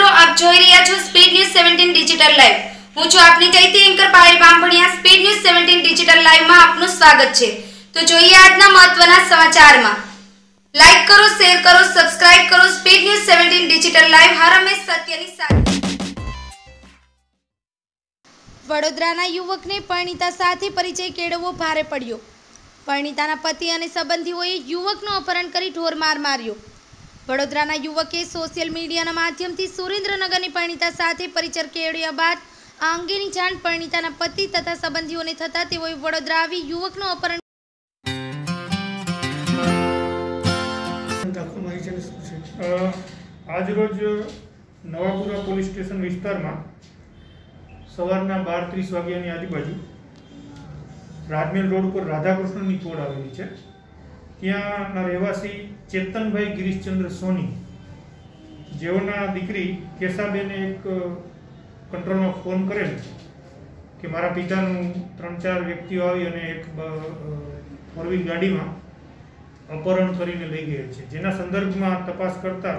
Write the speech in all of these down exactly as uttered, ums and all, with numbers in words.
મિત્રો, આપ જોઈ રહ્યા છો speed news seventeen digital live. હું છું આપની ચૈતી anchor Payal Bambhaniya. Speed news seventeen digital live માં આપનું સ્વાગત છે। તો જોઈએ આજના મહત્વના સમાચારમાં। લાઈક કરો, શેર કરો, સબસ્ક્રાઇબ કરો। Speed news seventeen digital live હર હંમેશ સત્યની સાથે। વડોદરાના યુવકને પરિણીતા સાથે પરિચય કેળવવો ભારે પડ્યો। પરિણીતાના પતિ અને સંબંધીઓએ યુવકનું અપહરણ કરી ઢોરમાર માર્યો। વડોદરાના યુવકે સોશિયલ મીડિયાના માધ્યમથી સુરેન્દ્રનગરની પરિણીતા સાથે પરિચય કેળવ્યા બાદ આ અંગેની જાણ પરિણીતાના પતિ તથા સંબંધીઓને થતાં તેઓએ વડોદરા આવી યુવકનું અપહરણ आज रोज नवापुरा पोलीस स्टेशन विस्तार में सवारना बार तीस वाग्यानी आजुबाजु राजमेल रोड पर राधाकृष्ण की तोड़ आवेली है। त्याना रहेवासी चेतनभाई गिरीशचंद्र सोनी जेओना दीकरी केशाबेने एक कंट्रोल में फोन करेल कि मारा पितानु त्रण चार व्यक्तिओ आवी अने एक फोर व्हील गाड़ी में अपहरण करीने लई गया है। जेना संदर्भ में तपास करता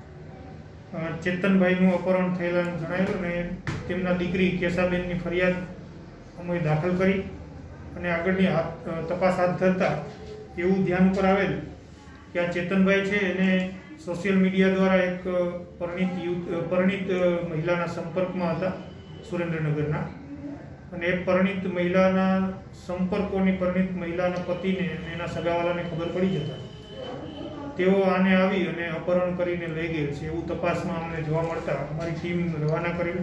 चेतनभाईनु अपहरण थयेलानुं जणाव्युं अने तेमना दीकरी केशाबेननी फरियाद अमे दाखल करी अने आगळनी तपास हाथ धरता एवं ध्यान पर आवेल कि आ चेतनभाई छे एने सोशियल मीडिया द्वारा एक परिणित परिणित महिलाना संपर्कमां हता सुरेन्द्रनगरना अने एक परिणित महिलाना संपर्कोनी परिणित महिलाना पतिने एना सगावालाने खबर पड़ी जता तेओ आने आवी अने अपहरण करीने लई गया छे एवं तपासमां अમને જોવા મળતા અમારી ટીમ રવાના કરેલ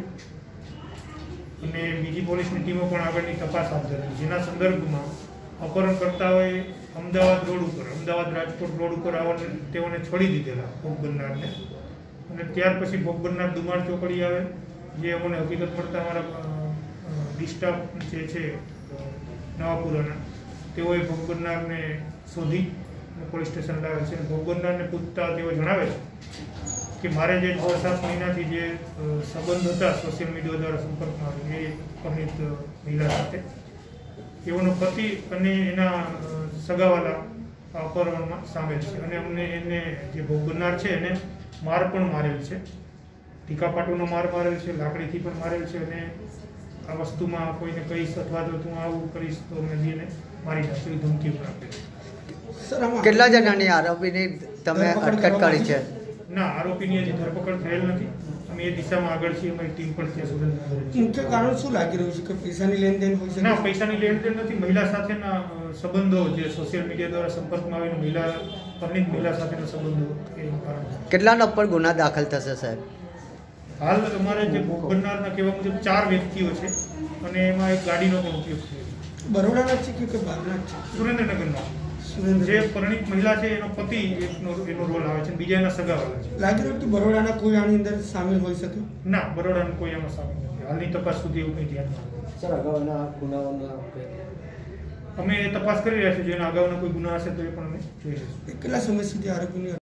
અને બીજી પોલીસની ટીમો પણ આગળની તપાસ હાથ ધરેલ। જેના સંદર્ભમાં अपहरणकर्ताओए अमदावाद रोड पर अमदावाद राजकोट रोड पर आवने तेओने छोड़ी दीधेला भोग बननारने अने त्यार पछी भोग बननार दुमार चौकड़ी आवे जे अमने हकीकत मळता अमारा डिस्टाफ जे छे नवापुराना तेओए भोग बननारने शोधी पोलीस स्टेशन लावे छे। भोग बननारने पूछता तेओ जणावे छे कि मारे जे छ सात महीनाथी जे संबंध हता सोशियल मीडिया द्वारा संपर्कमां ए परिणित महिला साथे एवोनो पति अने एना सगावाला अपहरणमां सामेल छे अने अमने एने जे भोग बननार छे एने मार पण मारेल छे। टीकापाटोनो मार मारेल छे, लाकड़ीथी पण मारेल छे अने आ वस्तुमां कोईने कहीश अथवा तो तू आवुं करीश तो अमे जेने मारी नाखीश एवी धमकी पण आपे छे। કેટલા જણાની આરોપીની તમે અટકાયત કરી છે? ના, આરોપીની હજી ધરપકડ થયેલ નથી। અમે એ દિશામાં આગળ છીએ, અમારી ટીમ પણ ત્યાં સુરેન્દ્રનગર છે। મુખ્ય કારણ શું લાગી રહ્યું છે કે પૈસાની લેનદેન હોય છે? ના, પૈસાની લેનદેન નથી। મહિલા સાથેના સંબંધો જે સોશિયલ મીડિયા દ્વારા સંપર્કમાં આવીને મહિલા પરિણીત મહિલા સાથેના સંબંધો એ કારણ છે। કેટલાના ઉપર ગુના દાખલ થશે સાહેબ? હાલ અમારે જે ભોગ બનનારના કહેવા મુજબ ચાર વ્યક્તિઓ છે અને એમાં એક ગાડીનો પણ ઉપયોગ છે। બરોડાના છે કે બહારના છે? સુરેન્દ્રનગરના જે પરિણીત મહિલા છે એનો પતિ એનો એનો રોલ આવે છે, બીજા એના સગાવાલા છે। લાગી રહ્યું કે બરોડાના કોઈ આની અંદર સામેલ હોઈ શકે? ના, બરોડાનું કોઈ એમાં સામેલ નથી। હાલની તપાસ સુધી એવું કંઈ ધ્યાનમાં સર, અગાઉના ગુનાઓના અમે તપાસ કરી રહ્યા છીએ। જેના અગાઉના કોઈ ગુના હશે તો એ પણ અમે જોઈ લઈશું। કેટલા સમય સુધી આરોપીની